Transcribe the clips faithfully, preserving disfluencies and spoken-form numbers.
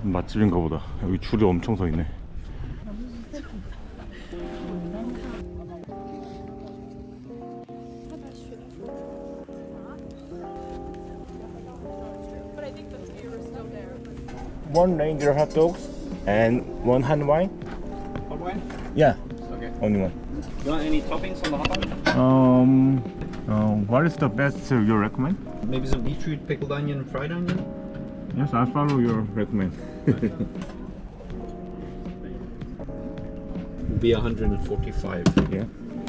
맛집인가 보다. 여기 줄이 엄청 서 있네. One reindeer hot dogs and one hand wine. Hot wine? Yeah, Okay. only one. You want any toppings on the hot dog? Um, uh, what is the best you recommend? Maybe some beetroot, pickled onion, fried onion? Yes, I follow your recommend. Will be one hundred forty-five. Yeah.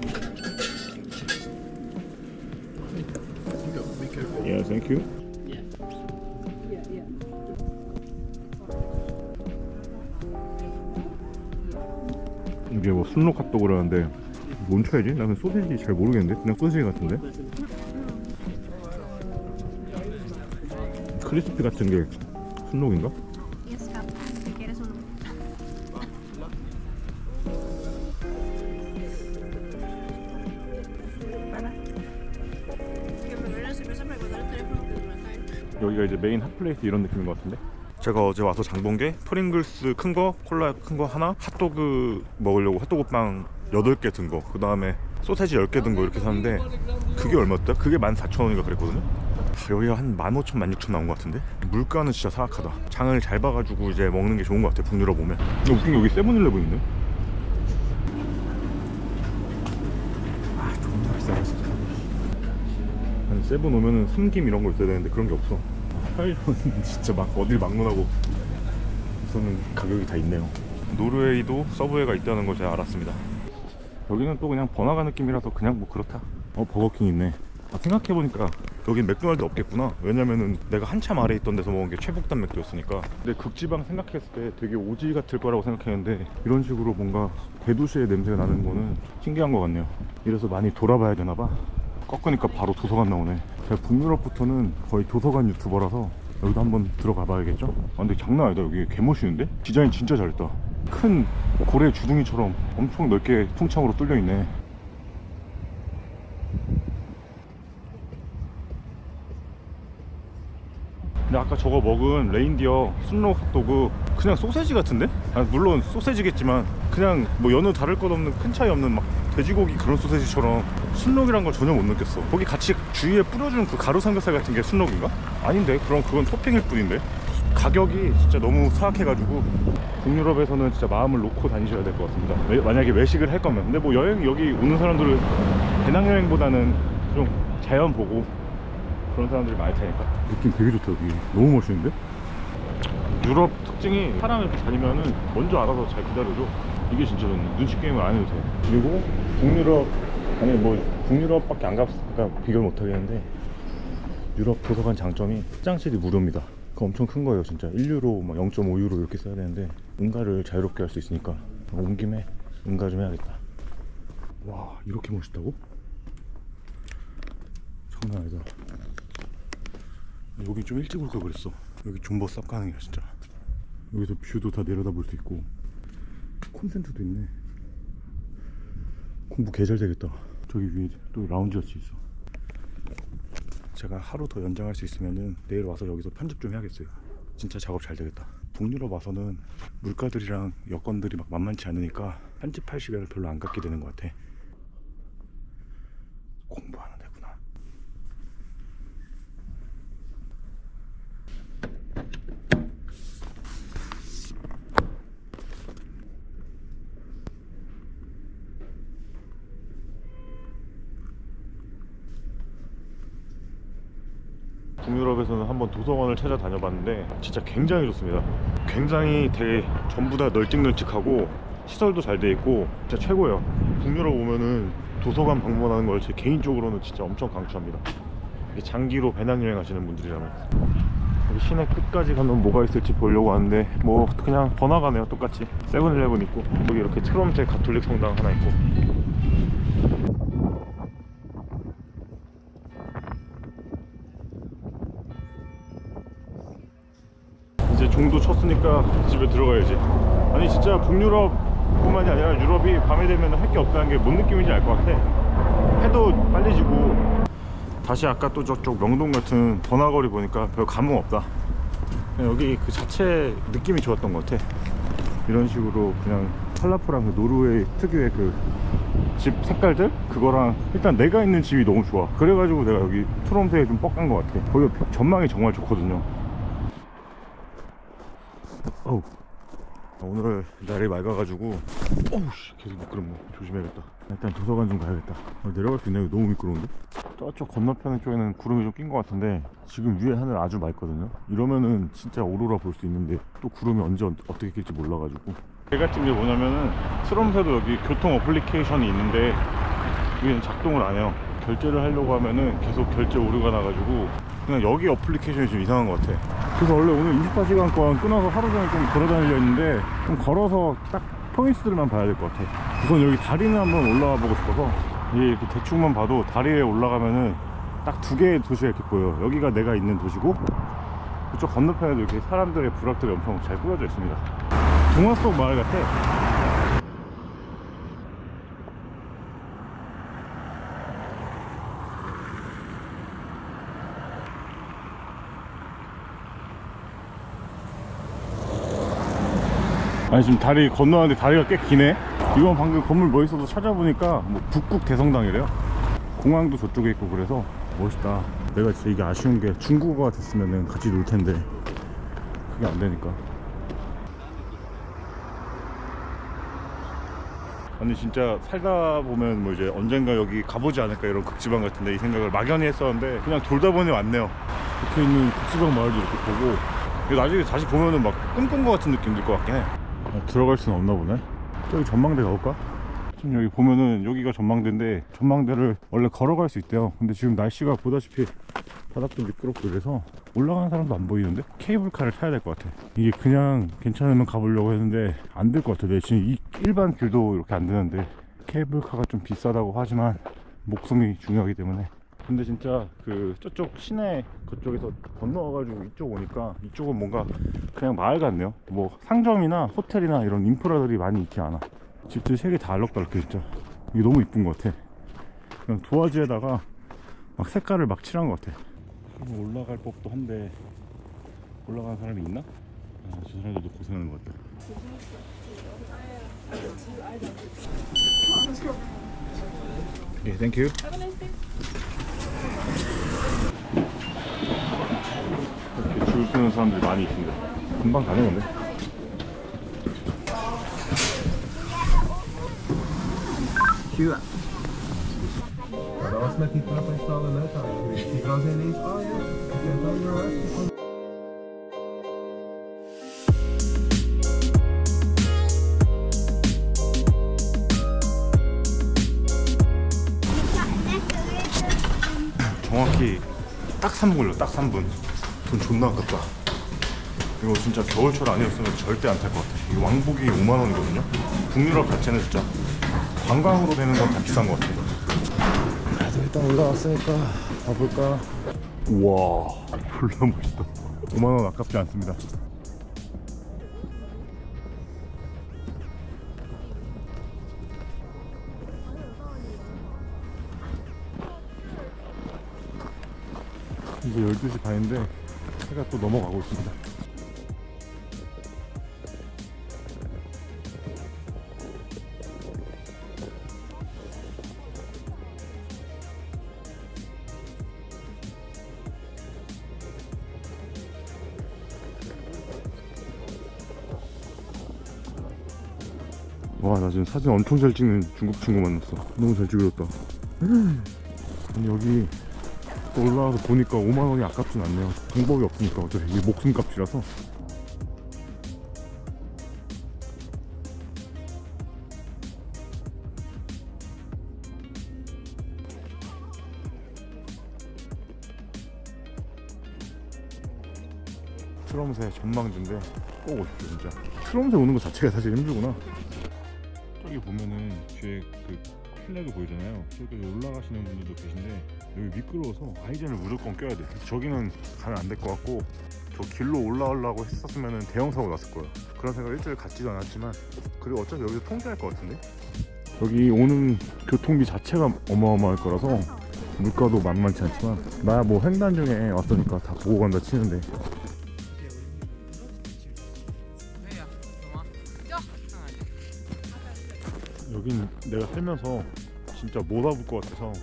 Be careful. Yeah, thank you. 이게 뭐 순록 핫도그라는데 뭔 쳐야지? 나 그냥 소세지 잘 모르겠는데? 그냥 소세지 같은데? 크리스피 같은 게 순록인가? 여기가 이제 메인 핫플레이스 이런 느낌인 것 같은데? 제가 어제 와서 장 본 게 프링글스 큰 거, 콜라 큰 거 하나, 핫도그 먹으려고 핫도그 빵 여덟 개 든 거, 그 다음에 소세지 열 개 든 거 이렇게 샀는데 그게 얼마였다? 그게 만 사천 원인가 그랬거든요? 여기가 한 만 오천, 만 육천 나온 것 같은데? 물가는 진짜 사악하다. 장을 잘 봐가지고 이제 먹는 게 좋은 것 같아, 북유럽 오면. 근데 웃긴 게 여기 세븐일레븐 있네? 아, 존나 비싸다 진짜. 한 세븐 오면은 삼김 이런 거 있어야 되는데 그런 게 없어. 편의점은 진짜 막 어딜 막론하고 우선은 가격이 다 있네요. 노르웨이도 서브웨이가 있다는 걸 제가 알았습니다. 여기는 또 그냥 번화가 느낌이라서 그냥 뭐 그렇다. 어, 버거킹 있네. 아, 생각해보니까 여긴 맥도날드 없겠구나. 왜냐면은 내가 한참 아래 있던 데서 먹은 게 최북단 맥도였으니까. 근데 극지방 생각했을 때 되게 오지 같을 거라고 생각했는데 이런 식으로 뭔가 대도시의 냄새가 나는 거는 신기한 것 같네요. 이래서 많이 돌아봐야 되나봐. 꺾으니까 바로 도서관 나오네. 제가 북유럽부터는 거의 도서관 유튜버라서 여기도 한번 들어가 봐야겠죠? 아, 근데 장난 아니다. 여기 개멋있는데? 디자인 진짜 잘했다. 큰 고래 주둥이처럼 엄청 넓게 통창으로 뚫려 있네. 근데 아까 저거 먹은 레인디어 순록 핫도그 그냥 소세지 같은데? 아, 물론 소세지겠지만 그냥 뭐 여느 다를 것 없는 큰 차이 없는 막 돼지고기 그런 소세지처럼 순록이란 걸 전혀 못 느꼈어. 거기 같이 주위에 뿌려준 그 가루 삼겹살 같은 게 순록인가? 아닌데? 그럼 그건 토핑일 뿐인데? 가격이 진짜 너무 사악해가지고 북유럽에서는 진짜 마음을 놓고 다니셔야 될 것 같습니다. 왜, 만약에 외식을 할 거면. 근데 뭐 여행 여기 오는 사람들은 배낭여행보다는 좀 자연 보고 그런 사람들이 많이 타니까. 느낌 되게 좋다. 여기 너무 멋있는데? 유럽 특징이 사람이 이렇게 다니면은 먼저 알아서 잘 기다려줘. 이게 진짜 좋네. 눈치 게임을 안 해도 돼. 그리고 북유럽, 아니 뭐 북유럽밖에 안 가봤으니까 비교를 못 하겠는데 유럽 도서관 장점이 화장실이 무료입니다. 그거 엄청 큰 거예요 진짜. 일 유로, 영 점 오 유로 이렇게 써야 되는데 응가를 자유롭게 할 수 있으니까 온 김에 응가 좀 해야겠다. 와, 이렇게 멋있다고? 장난 아니다. 여기 좀 일찍 올 걸 그랬어. 여기 존버 쌉 가능이야 진짜. 여기서 뷰도 다 내려다 볼 수 있고 콘센트도 있네. 공부 개 잘 되겠다. 저기 위에 또 라운지 같이 있어. 제가 하루 더 연장할 수 있으면은 내일 와서 여기서 편집 좀 해야겠어요. 진짜 작업 잘 되겠다. 북유럽 와서는 물가들이랑 여건들이 막 만만치 않으니까 편집할 시간을 별로 안 갖게 되는 것 같아. 공부하는 데구나. 북유럽에서는 한번 도서관을 찾아다녀봤는데 진짜 굉장히 좋습니다. 굉장히 되게 전부 다 널찍널찍하고 시설도 잘 돼 있고 진짜 최고예요. 북유럽 오면은 도서관 방문하는 걸 제 개인적으로는 진짜 엄청 강추합니다. 장기로 배낭여행 하시는 분들이라면. 여기 시내 끝까지 가면 뭐가 있을지 보려고 하는데 뭐 그냥 번화가네요. 똑같이 세븐일레븐 있고 여기 이렇게 트롬제 가톨릭 성당 하나 있고. 이제 종도 쳤으니까 집에 들어가야지. 아니 진짜 북유럽 뿐만이 아니라 유럽이 밤에 되면 할 게 없다는 게 뭔 느낌인지 알 것 같아. 해도 빨리 지고. 다시 아까 또 저쪽 명동 같은 번화거리 보니까 별 감흥 없다. 그냥 여기 그 자체 느낌이 좋았던 것 같아. 이런 식으로 그냥 팔라프랑 그 노르웨이 특유의 그 집 색깔들? 그거랑 일단 내가 있는 집이 너무 좋아. 그래가지고 내가 여기 트롬스에 좀 뻑간 것 같아. 거기가 전망이 정말 좋거든요. 어우, 오늘 날이 맑아가지고 어우 씨, 계속 미끄럽네. 조심해야겠다. 일단 도서관 좀 가야겠다. 어, 내려갈 수 있나? 이거 너무 미끄러운데? 저쪽 건너편 쪽에는 구름이 좀 낀 것 같은데 지금 위에 하늘 아주 맑거든요. 이러면은 진짜 오로라 볼 수 있는데 또 구름이 언제 어떻게 낄지 몰라가지고. 제 같은 게 뭐냐면은 트롬스에도 여기 교통 어플리케이션이 있는데 이게 작동을 안 해요. 결제를 하려고 하면은 계속 결제 오류가 나가지고 그냥 여기 어플리케이션이 좀 이상한 것 같아. 그래서 원래 오늘 이십사 시간권 끊어서 하루 종일 좀 걸어다니려 했는데 좀 걸어서 딱 포인트들만 봐야 될 것 같아. 우선 여기 다리는 한번 올라와 보고 싶어서 이게 이렇게 대충만 봐도 다리에 올라가면은 딱 두 개의 도시가 이렇게 보여요. 여기가 내가 있는 도시고 그쪽 건너편에도 이렇게 사람들의 부락들이 엄청 잘 꾸려져 있습니다. 동화 속 마을 같아. 아니 지금 다리 건너는데 다리가 꽤 기네. 이건 방금 건물 뭐 있어도 찾아보니까 뭐 북극 대성당이래요. 공항도 저쪽에 있고 그래서 멋있다. 내가 진짜 이게 아쉬운 게 중국어가 됐으면 같이 놀 텐데 그게 안 되니까. 아니 진짜 살다 보면 뭐 이제 언젠가 여기 가보지 않을까 이런 극지방 같은데 이 생각을 막연히 했었는데 그냥 돌다 보니 왔네요. 이렇게 있는 극지방 마을도 이렇게 보고 나중에 다시 보면은 막 꿈꾼 것 같은 느낌 들 것 같긴 해. 아, 들어갈 수는 없나 보네. 저기 전망대 가볼까? 지금 여기 보면은 여기가 전망대인데 전망대를 원래 걸어갈 수 있대요. 근데 지금 날씨가 보다시피 바닥도 미끄럽고 이래서 올라가는 사람도 안 보이는데 케이블카를 타야 될 것 같아. 이게 그냥 괜찮으면 가보려고 했는데 안 될 것 같아. 내 지금 이 일반 길도 이렇게 안 되는데 케이블카가 좀 비싸다고 하지만 목숨이 중요하기 때문에. 근데 진짜 그 저쪽 시내 그쪽에서 건너와가지고 이쪽 오니까 이쪽은 뭔가 그냥 마을 같네요. 뭐 상점이나 호텔이나 이런 인프라들이 많이 있지 않아. 집들 세 개 다 알록달록해 진짜. 이게 너무 이쁜 것 같아. 그냥 도화지에다가 막 색깔을 막 칠한 것 같아. 올라갈 법도 한데 올라가는 사람이 있나? 아, 저 사람들도 고생하는 것 같다. 예, 땡큐. 이렇게 줄 서는 사람들이 많이 있습니다. 금방 가네 근데. Tjugo. Ja, det var som jeg tittet på i stedet der. I Brasilien, ah ja, det var jo rest. 정확히 딱 삼 분 걸려. 딱 삼 분. 돈 존나 아깝다. 이거 진짜 겨울철 아니었으면 절대 안 탈 것 같아. 이 왕복이 오만 원이거든요 북유럽 자체는 진짜 관광으로 되는 건 다 비싼 것 같아. 그래도 일단 올라왔으니까 가볼까. 우와 졸라 멋있다. 오만 원 아깝지 않습니다. 이제 열두 시 반인데 해가 또 넘어가고 있습니다. 와, 나 지금 사진 엄청 잘 찍는 중국 친구 만났어. 너무 잘 찍었다. 아니 여기 또 올라와서 보니까 오만 원이 아깝진 않네요. 방법이 없으니까 어차피 이게 목숨값이라서. 트롬스의 전망지인데 꼭 오십시오 진짜. 트롬스에 오는 거 자체가 사실 힘들구나. 저기 보면은 뒤에 그 플래그 보이잖아요. 저기까지 올라가시는 분들도 계신데 여기 미끄러워서 아이젠을 무조건 껴야 돼. 저기는 가면 안 될 것 같고 저 길로 올라오려고 했었으면 대형사고 났을 거예요. 그런 생각 일절 갖지도 않았지만 그리고 어차피 여기서 통제할 것 같은데 여기 오는 교통비 자체가 어마어마할 거라서 물가도 만만치 않지만 나 뭐 횡단 중에 왔으니까 다 보고 간다 치는데 여긴 내가 살면서 진짜 못 와볼 것 같아서.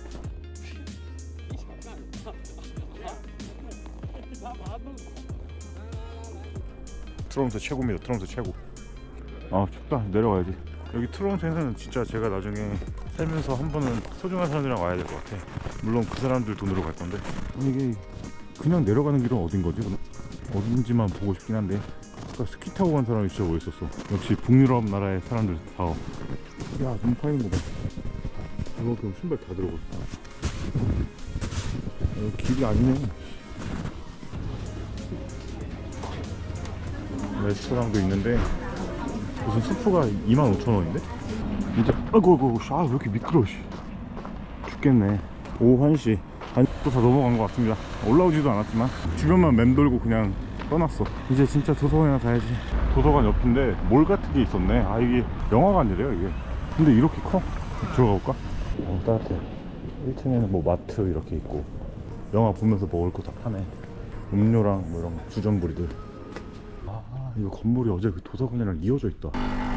트롬소 최고입니다. 트롬소 최고. 아 춥다. 내려가야지. 여기 트롬소에는 진짜 제가 나중에 살면서 한 번은 소중한 사람들이랑 와야 될 것 같아. 물론 그 사람들 돈으로 갈 건데. 이게 그냥 내려가는 길은 어딘 거지? 어딘지만 보고 싶긴 한데. 아까 스키 타고 간 사람이 진짜 멋있었어. 역시 북유럽 나라의 사람들 다. 야, 눈 파이는 거 봐. 이만큼 신발 다 들어갔어. 어, 길이 아니네. 레스토랑도 있는데 무슨 수프가 이만 오천 원인데? 진짜. 아이고 아이고 아, 왜 이렇게 미끄러워. 씨. 죽겠네. 오후 한 시. 아니 또 다 넘어간 것 같습니다. 올라오지도 않았지만 주변만 맴돌고 그냥 떠났어. 이제 진짜 도서관이나 가야지. 도서관 옆인데 몰 같은 게 있었네. 아 이게 영화관이래요 이게. 근데 이렇게 커? 들어가 볼까? 어 따뜻해. 일 층에는 뭐 마트 이렇게 있고 영화 보면서 먹을 거 다 파네. 음료랑 뭐 이런 주전부리들. 아 이거 건물이 어제 그 도서관이랑 이어져 있다.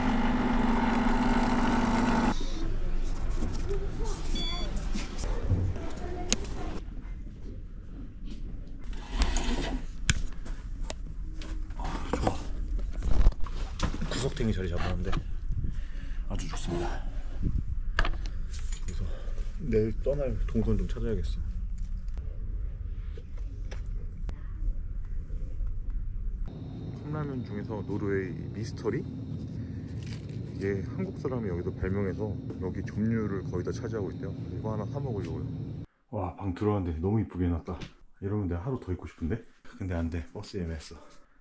구석탱이 자리 잡았는데 아주 좋습니다. 그래서 내일 떠날 동선 좀 찾아야겠어. 컵라면 중에서 노르웨이 미스터리? 이게 한국 사람이 여기서 발명해서 여기 점유율을 거의 다 차지하고 있대요. 이거 하나 사 먹으려고요. 와, 방 들어왔는데 너무 이쁘게 해놨다. 이러면 내가 하루 더 있고 싶은데? 근데 안 돼. 버스 예매했어.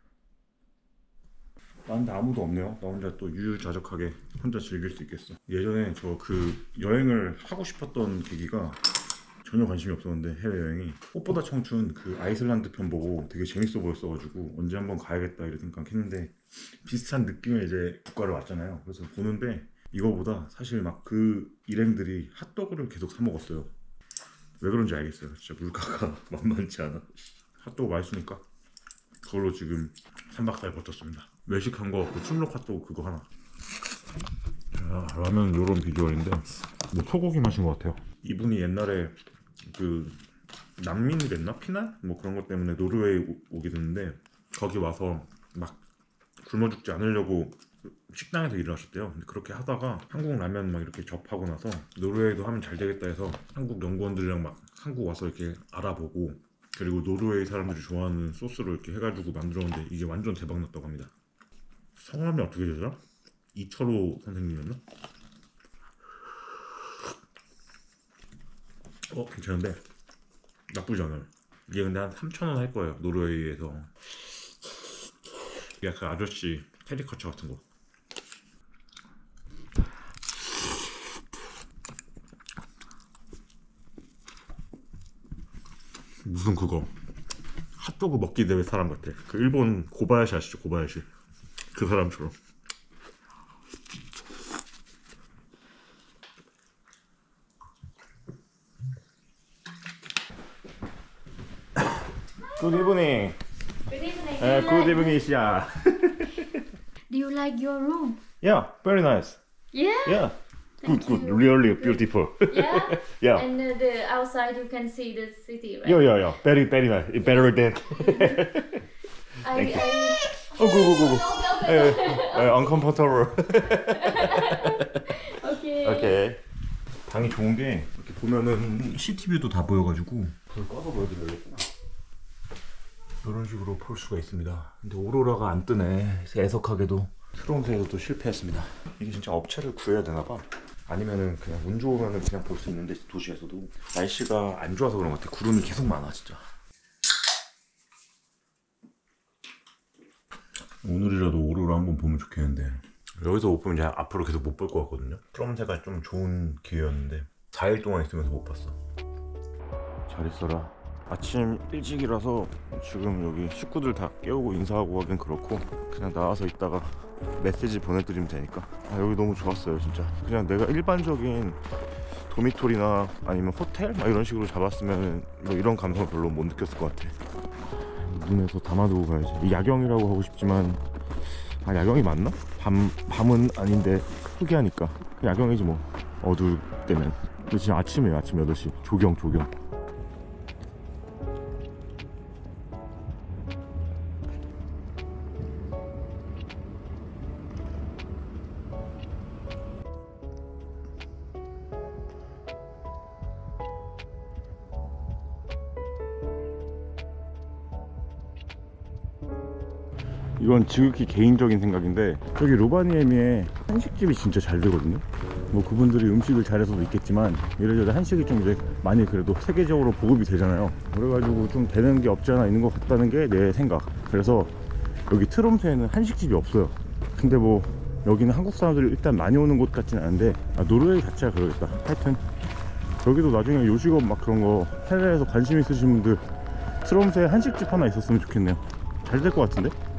나한테 아무도 없네요. 나 혼자 또 유유자적하게 혼자 즐길 수 있겠어. 예전에 저 그 여행을 하고 싶었던 계기가 전혀 관심이 없었는데 해외여행이 꽃보다 청춘 그 아이슬란드 편 보고 되게 재밌어 보였어가지고 언제 한번 가야겠다 이렇게 생각했는데 비슷한 느낌의 이제 국가를 왔잖아요. 그래서 보는데 이거보다 사실 막 그 일행들이 핫도그를 계속 사 먹었어요. 왜 그런지 알겠어요. 진짜 물가가 만만치 않아. 핫도그 맛있으니까 그걸로 지금 삼 박 사 일 버텼습니다. 외식한 거 그 순록 핫도그 그거 하나. 자, 라면 요런 비주얼인데 뭐 소고기 맛인 것 같아요. 이분이 옛날에 그 난민이 됐나? 피난? 뭐 그런 것 때문에 노르웨이 오, 오게 됐는데 거기 와서 막 굶어 죽지 않으려고 식당에서 일을 하셨대요. 근데 그렇게 하다가 한국 라면 막 이렇게 접하고 나서 노르웨이도 하면 잘 되겠다 해서 한국 연구원들이랑 막 한국 와서 이렇게 알아보고 그리고 노르웨이 사람들이 좋아하는 소스로 이렇게 해가지고 만들었는데 이게 완전 대박 났다고 합니다. 성함이 어떻게 되더라? 이철호 선생님이었나? 어 괜찮은데 나쁘지 않아요. 이게 근데 한 삼천 원 할 거예요. 노르웨이에서. 약간 아저씨 캐리커처 같은 거. 무슨 그거 핫도그 먹기 대회 사람 같아. 그 일본 고바야시 아시죠? 고바야시 그 사람처럼. Good evening. Good evening. Uh, good evening, Isha. Do you like your room? Yeah, very nice. Yeah. Yeah, Thank good, good, you. really beautiful. Yeah. Yeah. And uh, the outside you can see the city, right? Yeah, yeah, yeah. Very, very nice. Better than. I, Thank you. I... Oh, go, go, go, go. Okay. Uh, uh, uncomfortable. Okay. 오케이. 방이 좋은 게 이렇게 보면은 시티뷰도 다 보여가지고 그걸 꺼서 보여드려야겠구나. 이런 식으로 볼 수가 있습니다. 근데 오로라가 안 뜨네. 애석하게도 트롬소에서 또 실패했습니다. 이게 진짜 업체를 구해야 되나봐. 아니면은 그냥 운 좋으면은 그냥 볼 수 있는데 도시에서도 날씨가 안 좋아서 그런 것 같아. 구름이 계속 많아 진짜. 오늘이라도 오로라 한번 보면 좋겠는데 여기서 못 보면 이제 앞으로 계속 못 볼 것 같거든요. 트롬소가 좀 좋은 기회였는데 사 일 동안 있으면서 못 봤어. 잘 있어라. 아침 일찍이라서 지금 여기 식구들 다 깨우고 인사하고 하긴 그렇고 그냥 나와서 있다가 메시지 보내드리면 되니까. 아, 여기 너무 좋았어요 진짜. 그냥 내가 일반적인 도미토리나 아니면 호텔 막 이런 식으로 잡았으면 뭐 이런 감성을 별로 못 느꼈을 것 같아. 눈에서 담아두고 가야지. 야경이라고 하고 싶지만 아 야경이 맞나? 밤, 밤은 아닌데 흐기하니까 야경이지 뭐 어두울 때는. 근데 지금 아침이에요. 아침 여덟 시 조경 조경. 이건 지극히 개인적인 생각인데 저기 로바니에미에 한식집이 진짜 잘 되거든요. 뭐 그분들이 음식을 잘해서도 있겠지만 이래저래 한식이 좀 이제 많이 그래도 세계적으로 보급이 되잖아요. 그래가지고 좀 되는 게 없지 않아 있는 것 같다는 게 내 생각. 그래서 여기 트롬스에는 한식집이 없어요. 근데 뭐 여기는 한국 사람들이 일단 많이 오는 곳 같지는 않은데 아, 노르웨이 자체가 그러겠다. 하여튼 여기도 나중에 요식업 막 그런 거 해외에서 관심 있으신 분들 트롬스에 한식집 하나 있었으면 좋겠네요. 잘 될 것 같은데?